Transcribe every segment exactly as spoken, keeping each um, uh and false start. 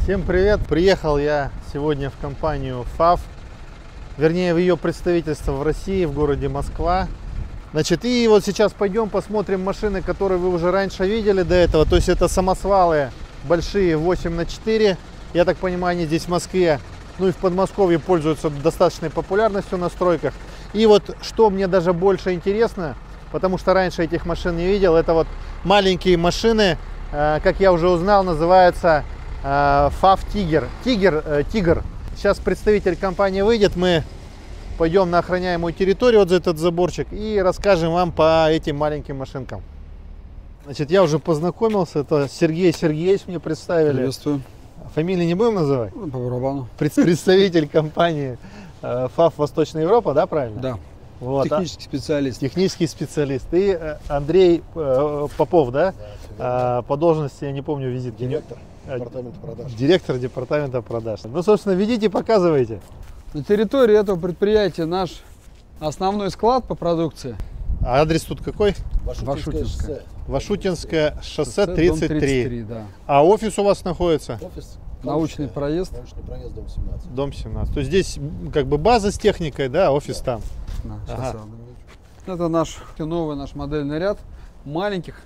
Всем привет! Приехал я сегодня в компанию ФАВ, вернее в ее представительство в России, в городе Москва. Значит, и вот сейчас пойдем посмотрим машины, которые вы уже раньше видели до этого. То есть это самосвалы большие восемь на четыре. Я так понимаю, они здесь в Москве, ну и в Подмосковье пользуются достаточной популярностью на стройках. И вот что мне даже больше интересно, потому что раньше этих машин не видел, это вот маленькие машины, как я уже узнал, называются ФАВ Тигр. Тигр, Тигр. Сейчас представитель компании выйдет, мы пойдем на охраняемую территорию, вот за этот заборчик, и расскажем вам по этим маленьким машинкам. Значит, я уже познакомился, это Сергей Сергеевич мне представили. Приветствую. Фамилии не будем называть? По барабану. Представитель компании ФАВ Восточная Европа, да, правильно? Да. Вот, технический специалист. Технический специалист. И Андрей Попов, да? Да, по должности, я не помню, визит. Директор департамента продаж. Директор департамента продаж. Ну, собственно, ведите, показывайте. На территории этого предприятия наш основной склад по продукции. А адрес тут какой? Вашутинское шоссе. Вашутинское шоссе тридцать три. тридцать три, да. А офис у вас находится? Офис. Научный проезд. Научный проезд, дом семнадцать. Дом семнадцать. То есть здесь как бы база с техникой, да, офис Да. там. Да, Ага. Это наш новый наш модельный ряд маленьких,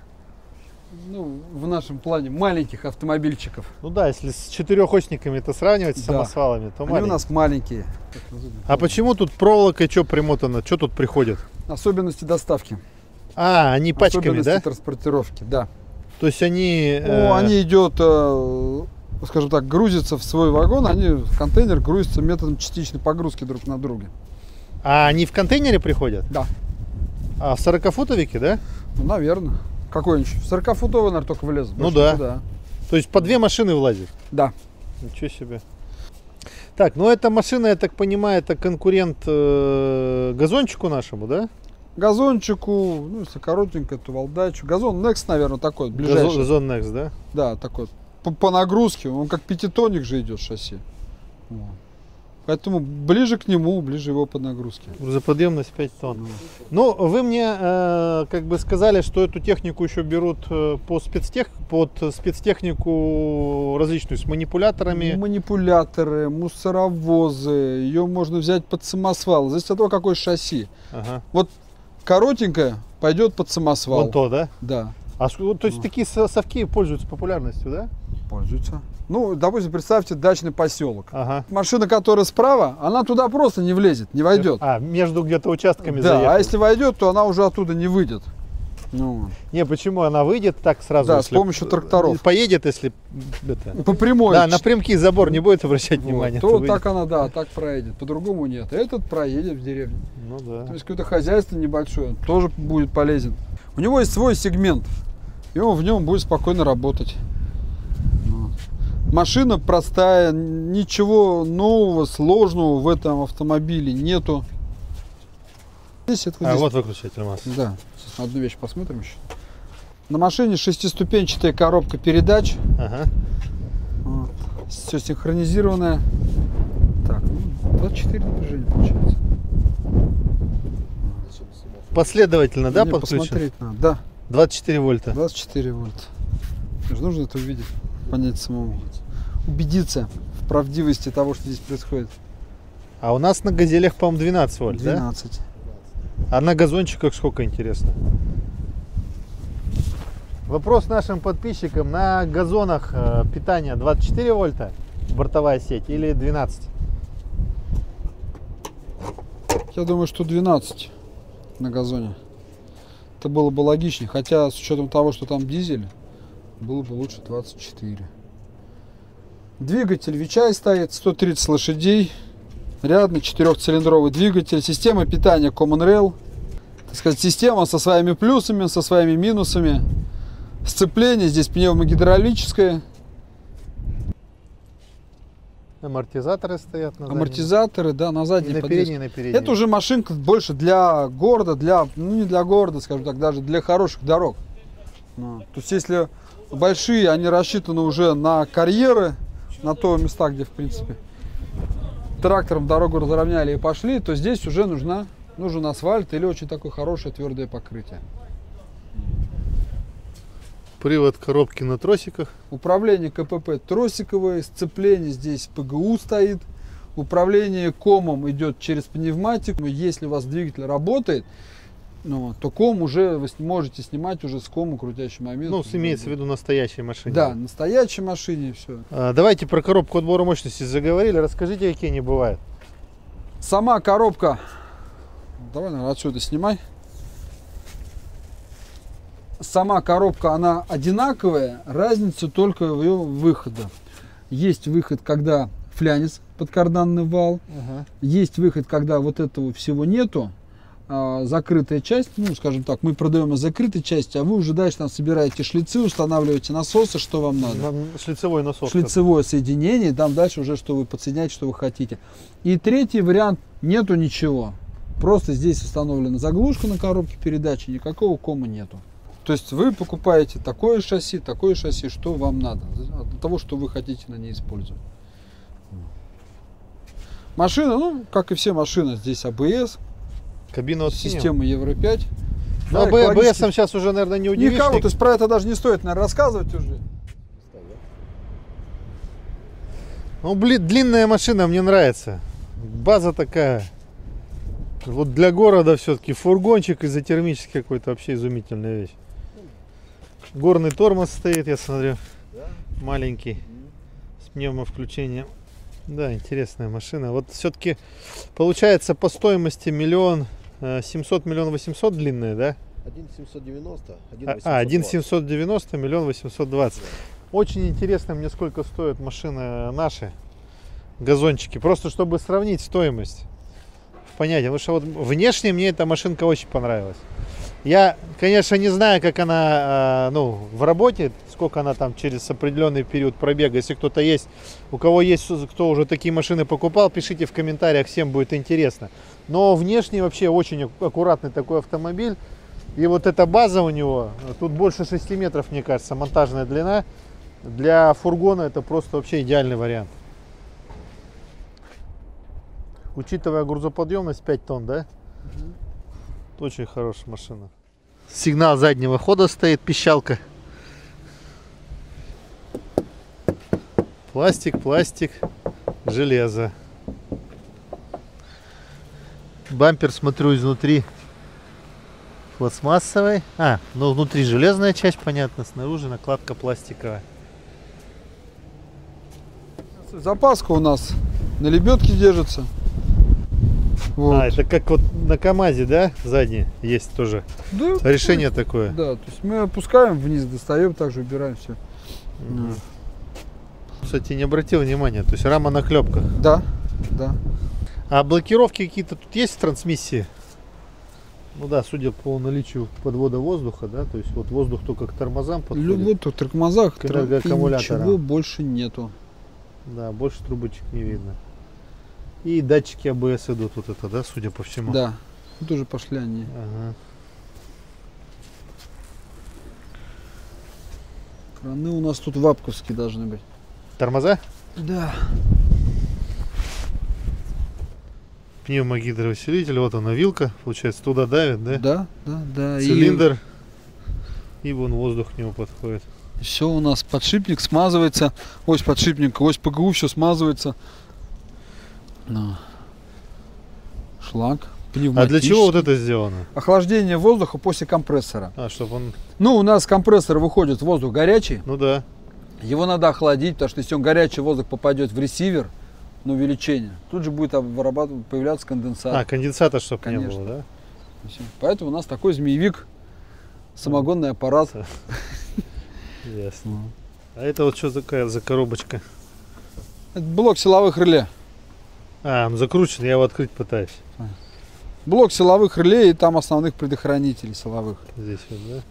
ну, в нашем плане маленьких автомобильчиков. Ну да, если с четырехосниками это сравнивать, с Да. самосвалами, то Они маленькие. у нас маленькие. А почему тут проволокой что примотано? Что тут приходит? Особенности доставки. А, они пачками, Особенности да? транспортировки, да. То есть они... Ну, э, они идет, э, скажем так, грузятся в свой вагон, они контейнер грузится методом частичной погрузки друг на друга. А они в контейнере приходят? Да. А в сорокафутовике, да? Ну, наверное. Какой-нибудь. сорокафутовый, наверное, только влезет. Ну Больше да. никуда. То есть по две машины влазит? Да. Ничего себе. Так, ну эта машина, я так понимаю, это конкурент э, газончику нашему, да? Газончику, ну, если коротенько, то Валдачу. Газон Next, наверное, такой, ближайший. Газон, газон Next, да? Да, такой. По, по нагрузке, он как пятитонник же идет шасси. Вот. Поэтому ближе к нему, ближе его по нагрузке. Грузоподъемность пять тонн. Ну, вы мне э, как бы сказали, что эту технику еще берут э, по спецтех, под спецтехнику различную, с манипуляторами. Манипуляторы, мусоровозы, ее можно взять под самосвал. Зависит от того, какое шасси. Ага. Вот коротенькое пойдет под самосвал. Вон то, да? Да. А, с- то есть такие со- совки пользуются популярностью, да? Пользуются. Ну, допустим, представьте дачный поселок. Ага. Машина, которая справа, она туда просто не влезет, не войдет. А, между где-то участками Да, заехать. а если войдет, то она уже оттуда не выйдет. Ну, Не, почему она выйдет так сразу? Да, если- с помощью тракторов. Поедет, если это... по прямой. Да, напрямки забор не будет обращать Вот, внимания. то выйдет. так она, да, так проедет. По-другому нет. Этот проедет в деревне. Ну да. То есть какое-то хозяйство небольшое, он тоже будет полезен. У него есть свой сегмент, и он в нем будет спокойно работать. Вот. Машина простая, ничего нового, сложного в этом автомобиле нету. Здесь это вот А здесь. вот выключатель массы. Да, сейчас на одну вещь посмотрим еще. На машине шестиступенчатая коробка передач. Ага. Вот. Все синхронизированное. Так, ну, двадцать четыре напряжения получается. Последовательно, да, Мне подключен? посмотреть надо. Да, двадцать четыре вольта. двадцать четыре вольта. Мне же нужно это увидеть, понять самому. Убедиться в правдивости того, что здесь происходит. А у нас на газелях, по-моему, двенадцать вольт, двенадцать. да? А на газончиках сколько, интересно? Вопрос нашим подписчикам. На газонах э, питание двадцать четыре вольта, бортовая сеть, или двенадцать? Я думаю, что двенадцать на газоне. Это было бы логичнее. Хотя, с учетом того, что там дизель, было бы лучше двадцать четыре. Двигатель Вичай стоит, сто тридцать лошадей. Рядный четырехцилиндровый двигатель. Система питания Common Rail. Так сказать, система со своими плюсами, со своими минусами. Сцепление здесь пневмогидравлическое. Амортизаторы стоят на заднем. Амортизаторы, да, на И задней на подвеске. передней, и на передней. Это уже машинка больше для города, для, ну не для города, скажем так, даже для хороших дорог. Ну, то есть если большие, они рассчитаны уже на карьеры, на то места, где в принципе трактором дорогу разровняли и пошли, то здесь уже нужна, нужен асфальт или очень такое хорошее твердое покрытие. Привод коробки на тросиках. Управление КПП тросиковое, сцепление здесь ПГУ стоит. Управление комом идет через пневматику. Если у вас двигатель работает, ну, то ком уже вы можете снимать уже с кома крутящий момент. Ну, имеется в виду настоящей машине. Да, настоящей машине все. А, давайте про коробку отбора мощности заговорили. Расскажите, какие они бывают. Сама коробка. Давай, наверное, отсюда снимай. Сама коробка, она одинаковая, разница только в ее выходе. Есть выход, когда флянец под карданный вал. Ага. Есть выход, когда вот этого всего нету. А, закрытая часть, ну, скажем так, мы продаем из закрытой части, а вы уже дальше там собираете шлицы, устанавливаете насосы, что вам надо. Шлицевой насос. Шлицевое соединение, там дальше уже, что вы подсоединяете, что вы хотите. И третий вариант, нету ничего. Просто здесь установлена заглушка на коробке передачи, никакого кома нету. То есть вы покупаете такое шасси, такое шасси, что вам надо, от того, что вы хотите на ней использовать. Машина, ну, как и все машины, здесь А Б С, Кабина от система Евро пять. Ну, Да, А Б С сейчас уже, наверное, не удивишь. Никого, то есть про это даже не стоит, наверное, рассказывать уже. Ну, блин, длинная машина, мне нравится. База такая. Вот для города все-таки фургончик изотермический какой-то, вообще изумительная вещь. Горный тормоз стоит, я смотрю. Маленький. С пневмовключением. Да, интересная машина. Вот все-таки получается по стоимости миллион семьсот, миллион восемьсот длинная, да? один семьсот девяносто, А, один семьсот девяносто, миллион восемьсот двадцать. Очень интересно мне, сколько стоят машины наши, газончики. Просто чтобы сравнить стоимость. Понятие. Потому что вот внешне мне эта машинка очень понравилась. Я, конечно, не знаю, как она ну, в работе, сколько она там через определенный период пробега. Если кто-то есть, у кого есть, кто уже такие машины покупал, пишите в комментариях, всем будет интересно. Но внешне вообще очень аккуратный такой автомобиль. И вот эта база у него, тут больше шести метров, мне кажется, монтажная длина. Для фургона это просто вообще идеальный вариант. Учитывая грузоподъемность пять тонн, да? Угу. Очень хорошая машина. Сигнал заднего хода стоит, пищалка. Пластик, пластик, железо. Бампер, смотрю, изнутри пластмассовый. А, ну внутри железная часть, понятно, снаружи накладка пластиковая. Запаска у нас на лебедке держится. Вот. А, это как вот на КамАЗе, да, задний есть тоже Да, решение такое. Да, то есть мы опускаем вниз, достаем, также убираем все. Угу. Кстати, не обратил внимания, то есть рама на клепках. Да, да. А блокировки какие-то тут есть в трансмиссии? Ну да, судя по наличию подвода воздуха, да, то есть вот воздух только к тормозам подходит. Вот в тормозах к энергоаккумуляторам. Ничего больше нету. Да, больше трубочек не видно. И датчики А Б С идут вот это, да, судя по всему. Да, тут уже пошли они. Ага. Краны у нас тут вапковские должны быть. Тормоза? Да. Пневмогидроусилитель, вот она вилка, получается, туда давит, да? Да, да, да. Цилиндр. И, и вон воздух к нему подходит. Все у нас, подшипник смазывается, ось подшипника, ось П Г У, все смазывается. Шланг. А для чего вот это сделано? Охлаждение воздуха после компрессора. А, чтобы он... Ну, у нас компрессор выходит, воздух горячий. Ну да. Его надо охладить, потому что если он горячий, воздух попадет в ресивер на увеличение, тут же будет вырабатывать, появляться конденсат. А, конденсата, чтобы Конечно. не было, да? Поэтому у нас такой змеевик, самогонный аппарат. Ясно. А это вот что такая за коробочка? Это блок силовых реле. А, он закручен, я его открыть пытаюсь. Блок силовых реле и там основных предохранителей силовых. Здесь вот, да?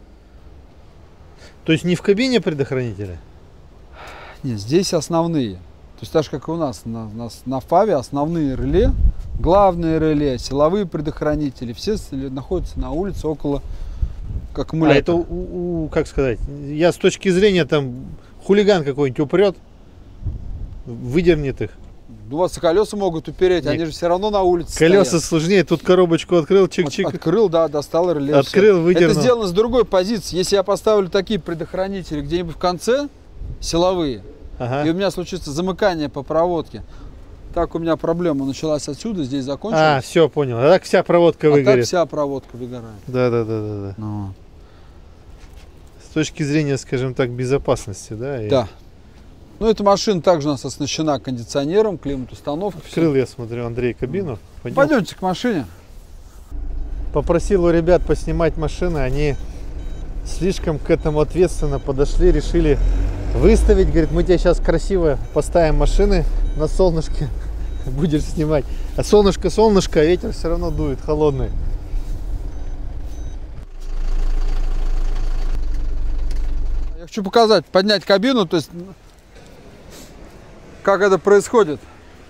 То есть не в кабине предохранителя? Нет, здесь основные. То есть так же, как и у нас на, на, на ФАВе, основные реле, главные реле, силовые предохранители, все находятся на улице около аккумулятора. А это, у, у, как сказать, я с точки зрения, там, хулиган какой-нибудь упрет, выдернет их. Ну, у вас и колеса могут упереть, Нет. они же все равно на улице Колеса стоят. сложнее. Тут коробочку открыл, Вот чик-чик. открыл, да, достал реле. Открыл, всё. выдернул. Это сделано с другой позиции. Если я поставлю такие предохранители где-нибудь в конце, силовые, Ага. и у меня случится замыкание по проводке, так у меня проблема началась отсюда, здесь А, закончилась, все, понял. А так вся проводка а, так выгорит. вся проводка выгорает. Да, да, да, да, да. Ну, С точки зрения, скажем так, безопасности, да? и да. Ну, эта машина также у нас оснащена кондиционером, климат-установкой. всё. Открыл, я смотрю, Андрей кабину. Пойдем. Пойдемте к машине. Попросил у ребят поснимать машины, они слишком к этому ответственно подошли, решили выставить. Говорит, мы тебе сейчас красиво поставим машины на солнышке, будешь снимать. А солнышко, солнышко, а ветер все равно дует холодный. Я хочу показать, поднять кабину, то есть как это происходит.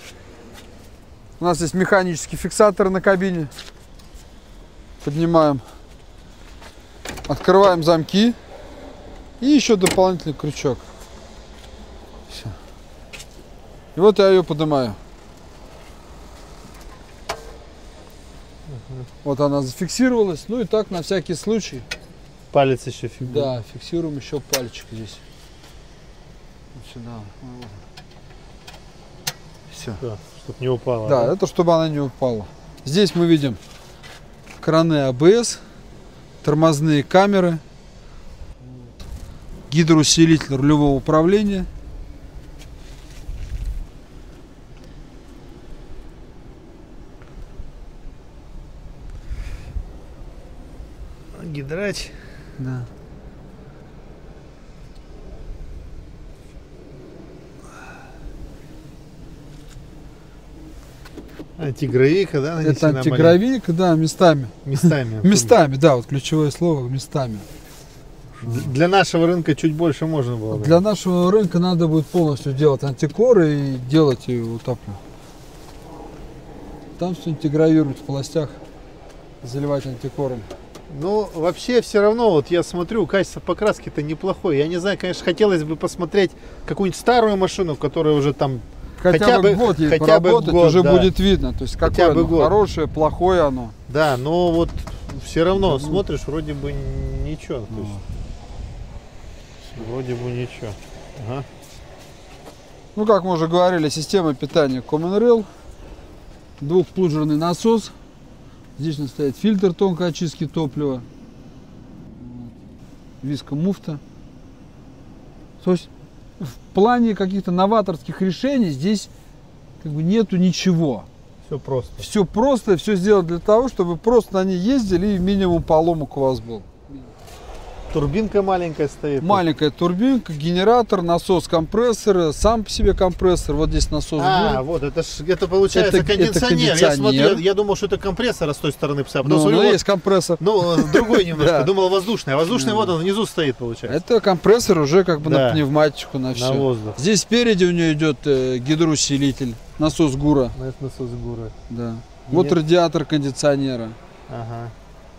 У нас есть механический фиксатор на кабине. Поднимаем, открываем замки и еще дополнительный крючок. Всё. И вот я ее поднимаю. Вот она зафиксировалась. Ну и так на всякий случай. Палец еще фиг. Да, фиксируем еще пальчик здесь. Вот сюда. Все. Да, чтобы не упало. Да, это чтобы она не упала. Здесь мы видим краны А Б С, тормозные камеры, гидроусилитель рулевого управления. Гидрач. Да. Антигравийка, да? Это нанесена антигравийка, да, местами. маленькая. Местами. Местами, да, вот ключевое слово, местами. Для нашего рынка чуть больше можно было. Для нашего рынка надо будет полностью делать антикоры и делать ее утоплю. Там все антигравируют в полостях, заливать антикором. Ну, вообще, все равно, вот я смотрю, качество покраски-то неплохое. Я не знаю, конечно, хотелось бы посмотреть какую-нибудь старую машину, которая уже там Хотя, Хотя бы бы- год ей хотя бы поработать, год, уже да. будет видно. То есть Хотя какое бы оно, год. хорошее, плохое оно. Да, но вот все равно Ну. смотришь, вроде бы ничего. То Ну. есть, вроде бы ничего. Ага. Ну, как мы уже говорили, система питания Common Rail, двухплунжерный насос. Здесь у нас стоит фильтр тонкой очистки топлива, вискомуфта. То есть в плане каких-то новаторских решений здесь как бы нету ничего. Все просто. Все просто, все сделано для того, чтобы вы просто на ней ездили и минимум поломок у вас был. Турбинка маленькая стоит. Маленькая турбинка, генератор, насос компрессора, сам по себе компрессор. Вот здесь насос А, был. вот это ж, это получается Это- это кондиционер. Я кондиционер. смотрю, я думал, что это компрессор, а с той стороны пса. Потом Ну, смотрю, ну, вот, есть компрессор. ну, другой немножко. Да. Думал воздушный. А воздушный Да. вот он внизу стоит, получается. Это компрессор уже как бы Да. на пневматику, на На все. воздух. Здесь спереди у нее идет э, гидроусилитель, насос ГУРа. Ну, это насос Гура. Да. И Вот нет- радиатор кондиционера. Ага.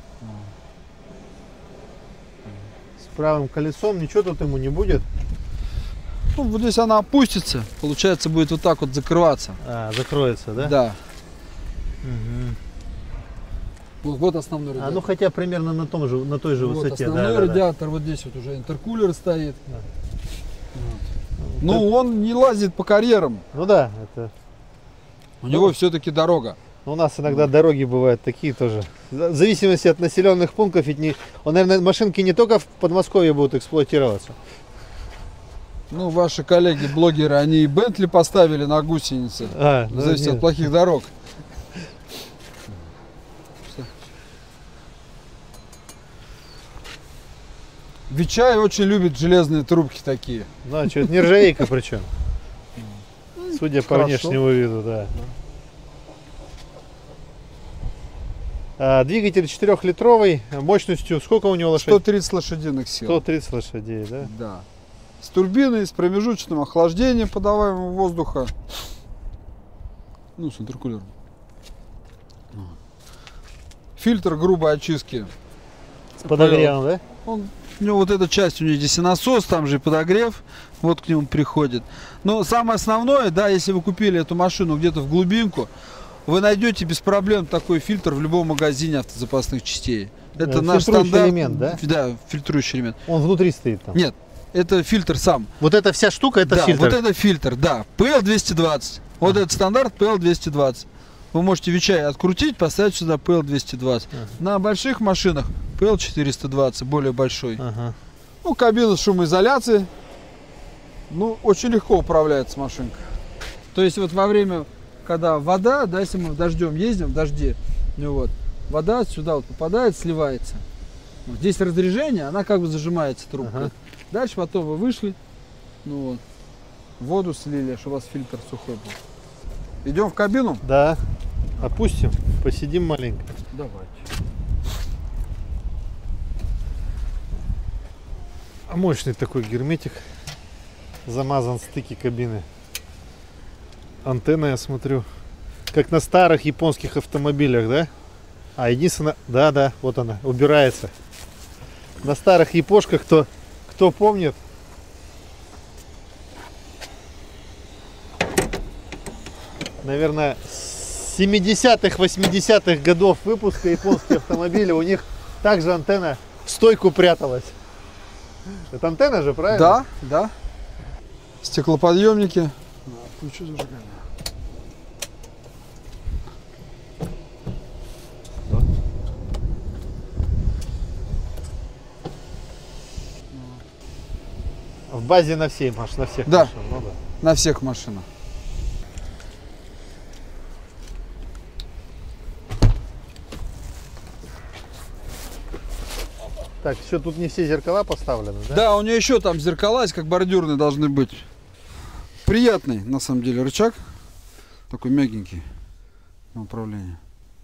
С правым колесом ничего тут ему не будет. Ну, вот здесь она опустится, получается будет вот так вот закрываться. А, закроется, да? Да. Мгм. Вот, вот основной А радиатор. ну хотя примерно на том же, на той же вот высоте. основной Да, да, да. радиатор, вот здесь вот уже интеркулер стоит. Да. Вот. Ну, он не лазит по карьерам. Ну да, это. У него все-таки дорога. У нас иногда дороги бывают такие тоже. В зависимости от населенных пунктов, ведь не. Он, наверное, машинки не только в Подмосковье будут эксплуатироваться. Ну, ваши коллеги, блогеры, они и Бентли поставили на гусеницы. А, В ну, зависимости нет. от плохих дорог. Вичай очень любит железные трубки такие. Ну, а что, это нержавейка причем. Судя по Хорошо. внешнему виду, да. А, двигатель четырехлитровый, мощностью сколько у него лошадей? сто тридцать лошадиных сил. сто тридцать лошадей, да? Да. С турбиной, с промежуточным охлаждением подаваемого воздуха. Ну, с интеркулером. Фильтр грубой очистки. С подогревом, да? Он У него вот эта часть, у нее здесь и насос, там же и подогрев, вот к нему приходит. Но самое основное, да, если вы купили эту машину где-то в глубинку, вы найдете без проблем такой фильтр в любом магазине автозапасных частей. Это Э, наш фильтрующий стандарт. элемент, да? Да, фильтрующий элемент. Он внутри стоит там. Нет, это фильтр сам. Вот эта вся штука, это да, фильтр. вот это фильтр, да. пи эл двести двадцать. Вот Ага. этот стандарт пи эл двести двадцать. Вы можете Вичай открутить, поставить сюда пи эл двести двадцать. Ага. На больших машинах пи эл четыреста двадцать, более большой. Ага. Ну, кабина с шумоизоляцией. Ну, очень легко управляется машинка. То есть вот во время, когда вода, да, если мы дождем ездим, в дожде, ну вот, вода сюда вот попадает, сливается. Вот здесь разрежение, она как бы зажимается трубкой. Ага. Дальше потом вы вышли, ну вот, воду слили, чтобы у вас фильтр сухой был. Идем в кабину? Да. Опустим, посидим маленько. Давайте. А мощный такой герметик. Замазан стыки кабины. Антенна, я смотрю. Как на старых японских автомобилях, да? А единственное, да, да, вот она, убирается. На старых япошках, кто, кто помнит, наверное, с семидесятых, восьмидесятых годов выпуска японские автомобили, у них также антенна в стойку пряталась. Это антенна же, правильно? Да, да. Стеклоподъемники. Включу зажигание. В базе на всей машине, на всех Да. машинах, ну да. На всех машинах. Так, еще тут не все зеркала поставлены, да? Да, у нее еще там зеркала есть, как бордюрные должны быть. Приятный, на самом деле, рычаг. Такой мягенький на управление.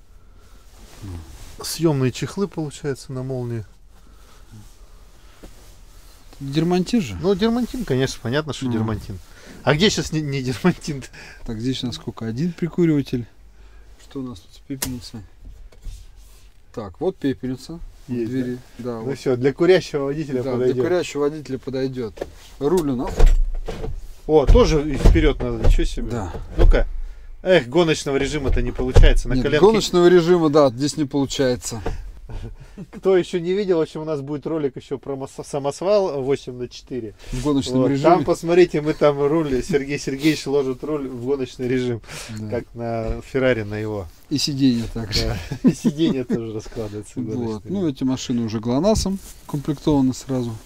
Съемные чехлы, получается, на молнии. Дермантин же. Ну, дермантин, конечно, понятно, что Ну. дермантин. А где сейчас не, не дермантин? Так, здесь у нас сколько? Один прикуриватель. Что у нас тут с пепельницей? Так, вот пепельница. в Есть, двери. Да, Ну вот. все, для курящего водителя Да, подойдет. для курящего водителя подойдет. Руль у нас. О, тоже и вперед надо, ничего себе. Да. Ну-ка. Эх, гоночного режима-то не получается. На Нет, коленке. гоночного режима, да, здесь не получается. Кто еще не видел, в общем, у нас будет ролик еще про мас- самосвал восемь на четыре. В гоночном Вот, режиме. там посмотрите, мы там руль, Сергей Сергеевич ложит руль в гоночный режим, Да. как на Феррари на его. И сиденье также. Да. И сиденье тоже раскладывается. в Вот. гоночный Ну, режим. эти машины уже ГЛОНАССом комплектованы сразу.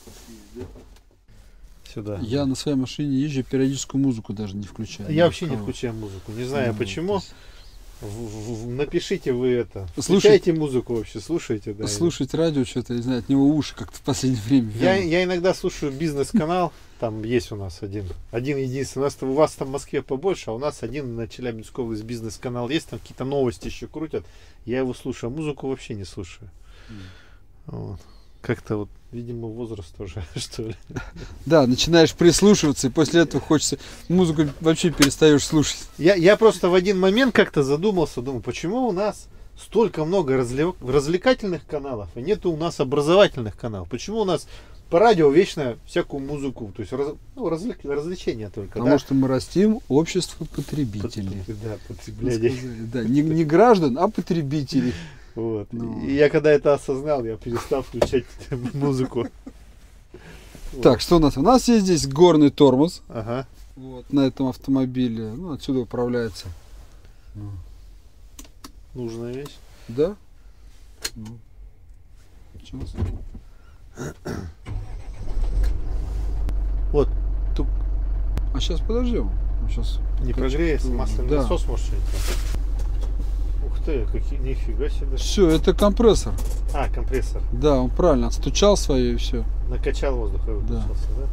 Сюда. Я на своей машине езжу, периодическую музыку даже не включаю. Я вообще не Никого. включаю музыку, не знаю Ну, почему. то есть В- в- в- Напишите вы это. Слушай- Включайте музыку вообще, слушайте. Да. Слушать радио что-то, я не знаю, от него уши как-то в последнее время. Я, вянут. я иногда слушаю бизнес-канал, там есть у нас один, один единственный. У, нас, у вас там в Москве побольше, а у нас один на Челябинской области бизнес-канал есть, там какие-то новости еще крутят. Я его слушаю, а музыку вообще не слушаю. Вот. Как-то вот, видимо, возраст тоже, что ли. Да, начинаешь прислушиваться, и после этого хочется музыку вообще перестаешь слушать. Я, я просто в один момент как-то задумался, думаю, почему у нас столько много разли- развлекательных каналов, и нету у нас образовательных каналов? Почему у нас по радио вечно всякую музыку, то есть раз- ну, развлек- развлечения только, Потому да? что мы растим общество потребителей. Под- Да, потребление. Да, не, не граждан, а потребителей. Вот. Ну. И я когда это осознал, я перестал включать музыку. Так, что у нас? У нас есть здесь горный тормоз. Ага. Вот, на этом автомобиле. Ну, отсюда управляется. Нужная вещь. Да? Ну. Сейчас. Вот. Тут А сейчас подождем. Сейчас. не прогреется, масляный Да. насос может быть. Ух ты, какие, нифига себе. Все, это компрессор. А, компрессор. Да, он правильно отстучал свое и все. Накачал воздух и выключился, да?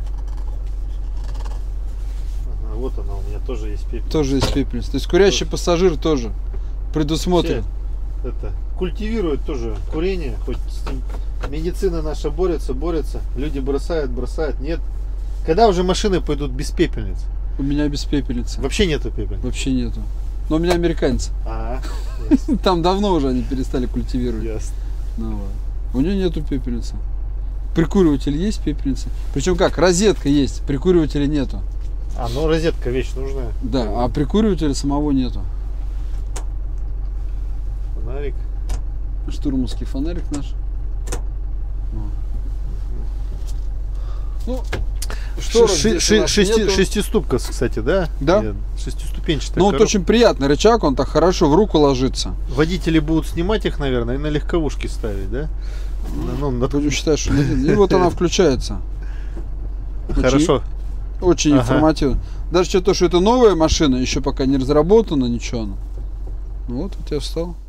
Ага, вот она у меня тоже есть пепел. Тоже есть пепельница. То есть курящий пассажир тоже предусмотрен. Все это культивирует тоже курение, хоть с ним медицина наша борется, борется, люди бросают, бросают, нет. Когда уже машины пойдут без пепельниц? У меня без пепельницы. Вообще нету пепельниц. Вообще нету. Но у меня американец. А, Там давно уже они перестали культивировать. ясно. Ну, вот. У нее нету пепельницы. Прикуриватель есть, пепельница. Причем как, розетка есть, прикуривателя нету. А, ну розетка вещь нужная. Да, а прикуривателя самого нету. Фонарик. Штурманский фонарик наш. Ну, шторок Ши- здесь ши- у нас шести- нету. Шестиступка, кстати, да? Да. Нет, шестиступенчатая. Ну вот коробка. очень приятный рычаг, он так хорошо в руку ложится. Водители будут снимать их, наверное, и на легковушки ставить, да? Ну, на- Будем считать, что... И вот она включается. Хорошо. Очень Ага. информативно. Даже то, что это новая машина, еще пока не разработана, ничего. Ну вот у тебя встал.